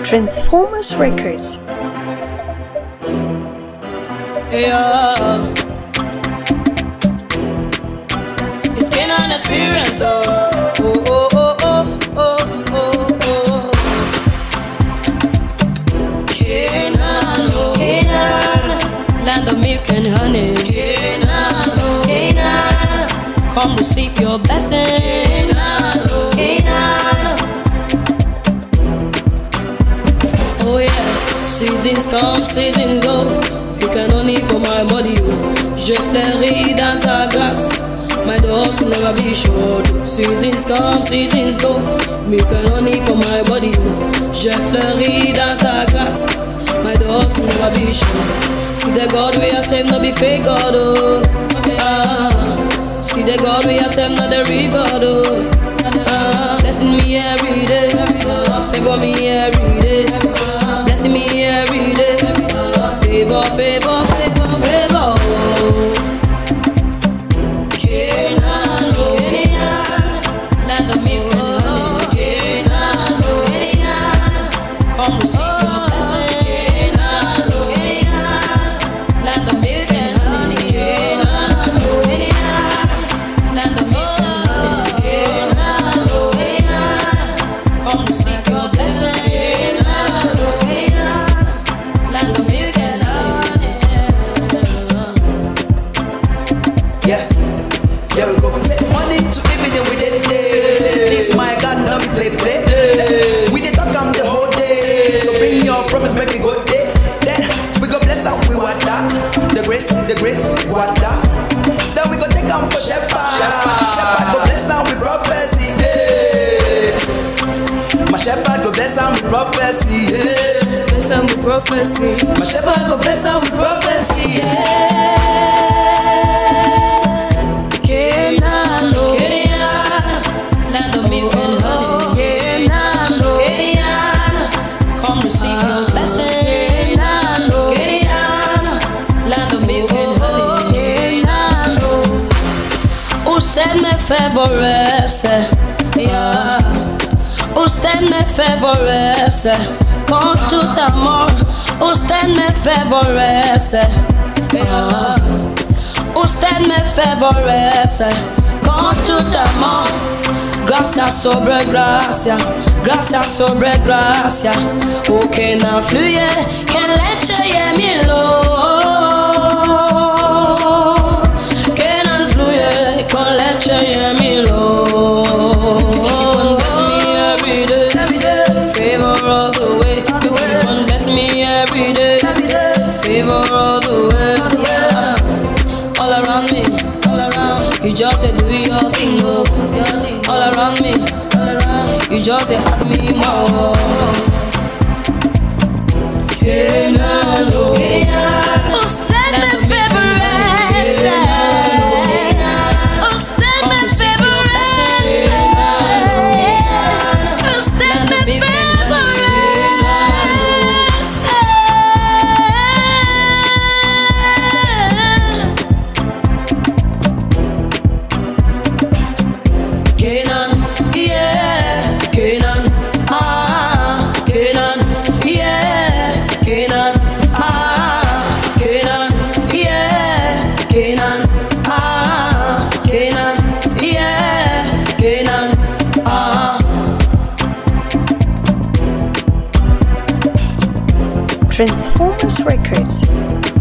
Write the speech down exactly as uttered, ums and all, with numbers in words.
Transformers Records. Yeah, it's Canaan experience. Oh, oh, oh, oh, oh, oh, oh. Canaan, oh, Canaan, land of milk and honey. Canaan, oh, Canaan, come receive your blessing. Canaan, oh, Canaan. Oh yeah, seasons come, seasons go. You can only for my body, oh. Je fleuris dans ta grâce. My doors will never be shut. Seasons come, seasons go. You can only for my body, oh. Je fleuris dans ta grâce. My doors will never be shut. See the God we are saved, not be fake God, oh. Ah, see the God we are saved, not the real God, oh. Ah, blessing me every day, ah, favor me every day, ah, blessing me every day. Favor, favor, favor, favor. Canaan, oh, Canaan, land of milk and honey. Canaan, oh, Canaan, come receive your blessing. Canaan, oh, Canaan, land of milk and honey. Canaan, oh, Canaan, land of milk and honey. Canaan, oh, Canaan, come receive your blessing. Canaan, oh, Canaan, land of milk. Yeah, there we go. We say morning to evening we did it. Say this my God, now we play play. We did talk on the whole day. So bring your promise, make it go day. Then we go bless out with water. The grace, the grace, water. Then we go take on for shepherd. Shepherd, shepherd go bless out with prophecy. Hey. My shepherd go bless out with prophecy. Hey. Bless out with prophecy. My shepherd go bless out with prophecy. Hey. Canaan, oh, Canaan, land of milk and honey. Canaan, oh, Canaan, come receive your blessing. Canaan, oh, Canaan, land of milk and honey. Canaan, oh, usted me favorece, yeah. Usted me favorece con tout amor. Usted me favorece, yeah. Usted me favorece con tout amor. Gracia sobre gracia, gracia sobre gracia. O que não fluye, que leche y mielo. Que não fluye, con leche y mielo. You keep on blessing me every day, every day. Favor all the way. You keep on blessing me every day, every day. Favor all the way. All around me, all around. You just a do your thing, oh. All around me, all around. You just a hurt me more. Canaan, oh, Canaan, usted me favorece. Usted me favorece. Usted me favorece. Transformers Records.